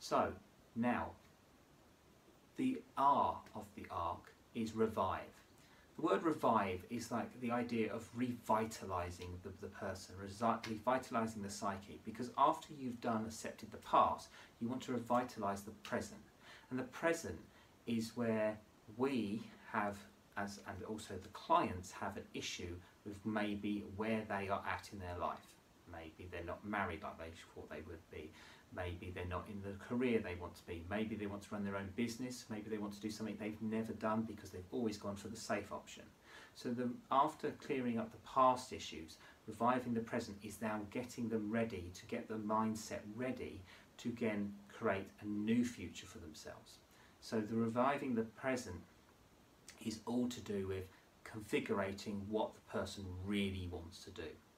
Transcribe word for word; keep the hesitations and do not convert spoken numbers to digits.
So now, the R of the arc is revive. The word revive is like the idea of revitalizing the, the person, revitalizing the psyche, because after you've done accepted the past, you want to revitalize the present. And the present is where we have, as and also the clients have, an issue with maybe where they are at in their life. Maybe they're not married like they thought they would be. Maybe they're not in the career they want to be. Maybe they want to run their own business. Maybe they want to do something they've never done because they've always gone for the safe option. So the, after clearing up the past issues, reviving the present is now getting them ready, to get the mindset ready to again create a new future for themselves. So the reviving the present is all to do with configuring what the person really wants to do.